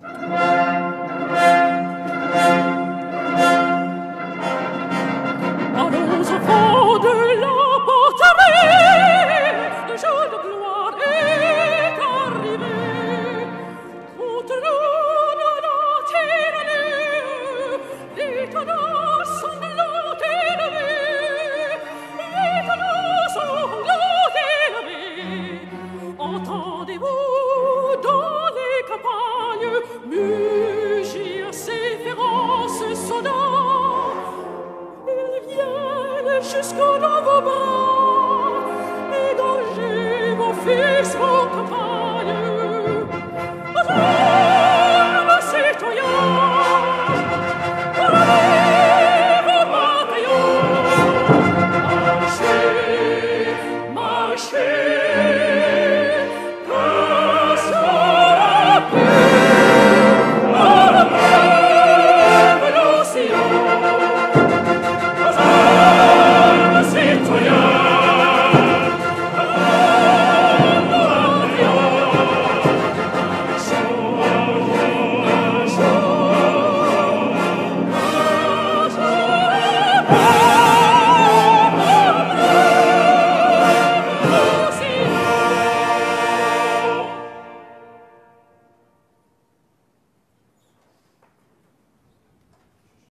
Allons au fond de la porterie, le jour de gloire est arrivé. Contre nous de la tyrannie, l'État sanglant élevé, l'État sanglant élevé. Entendez-vous dans les campagnes mugir ces féroces soldats? Ils viennent jusqu'au dans vos bras.